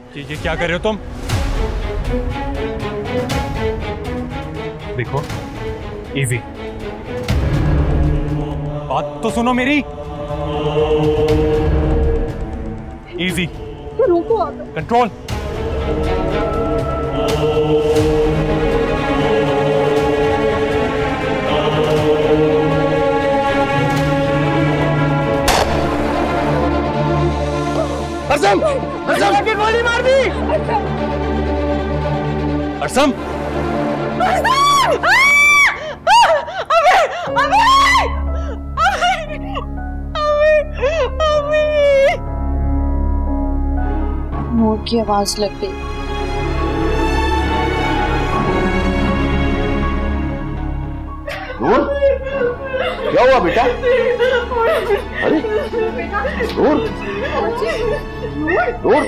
ये क्या कर रहे हो तुम? देखो इजी, बात तो सुनो मेरी। Easy, control. अर्सम, अर्सम की गोली मार दी। अर्सम, मोर की आवाज लग गई। नूर, क्या हुआ बेटा? अरे नूर, नूर,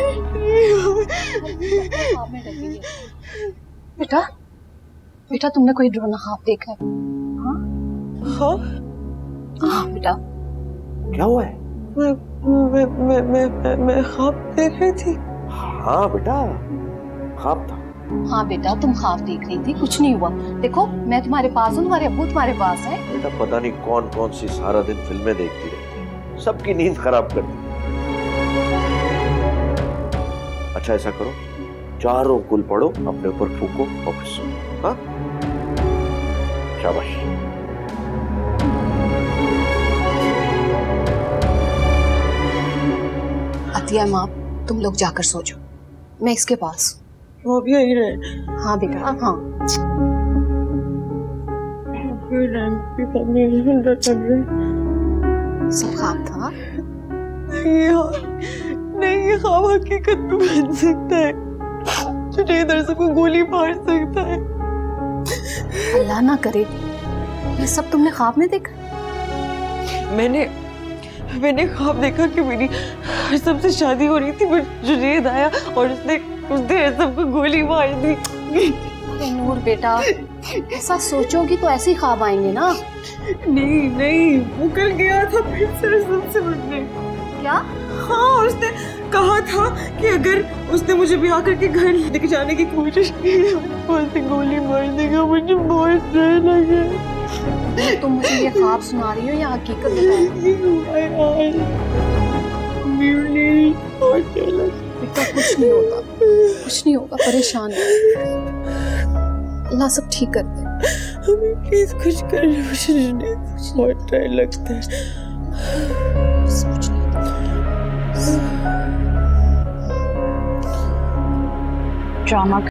बेटा, बेटा तुमने कोई डरावना ख्वाब देखा है? हाँ हाँ हाँ बेटा, क्या हुआ है? मैं ख्वाब देख रही थी। हाँ बेटा, ख्वाब था। हाँ बेटा तुम ख्वाब देख रही थी, कुछ नहीं हुआ। देखो मैं तुम्हारे पास हूँ, तुम्हारे अब्बू तुम्हारे पास है। बेटा पता नहीं कौन कौन सी सारा दिन फिल्में देखती रहती है, सबकी नींद खराब कर दी। अच्छा ऐसा करो, चारों कुल पढ़ो, अपने ऊपर फूको और फिर सो। हाँ शाबाश। अतिया माँ, तुम लोग जाकर सो जाओ, मैं इसके पास। वो भी यही रहे। हाँ बेटा हाँ। सब ख्वाब था? नहीं, ये ख्वाब हकीकत में बन सकता है। जुनैद सबको गोली मार सकता है। अल्लाह ना करे, ये सब तुमने ख्वाब में देखा? मैंने ख्वाब देखा कि मेरी हरसम से शादी हो रही थी, पर जुनैद आया और उसने हरसम को गोली मार दी। नूर बेटा, ऐसा सोचोगी तो ऐसे ही ख्वाब आएंगे ना। नहीं, वो कल गया था फिर से हरसम से मिलने। क्या? हाँ, उसने कहा था कि अगर उसने मुझे ब्याह करके घर लेके जाने की कोशिश की तो उसे गोली मार देगा। मुझे बहुत डर लगा। तुम मुझे ये ख्वाब सुना रही हो या हकीकत बेटा? कुछ नहीं होता, कुछ नहीं होगा, परेशान है, अल्लाह सब ठीक कर दे। हमें प्लीज कुछ कर, मुझे बहुत डर लगता है। ड्रामा